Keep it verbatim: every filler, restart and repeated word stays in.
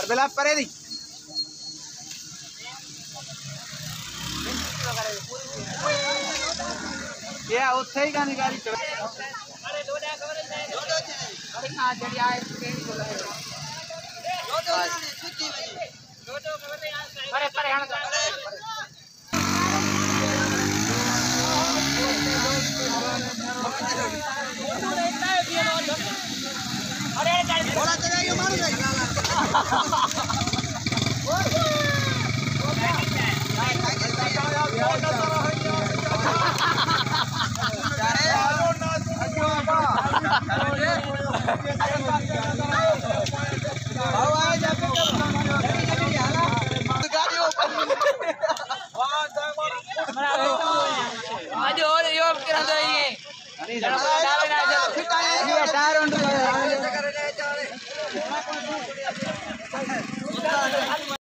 बेला परे दी ये उत्थे ही गानी गाड़ी चल अरे दो डा कवर है दो दो अरे हां जड़ी आए ट्रेन बोला है दो दो छुट्टी में दो दो कवर है यहां अरे परे हण अरे बोला तो जाइए मारो जाइए टायर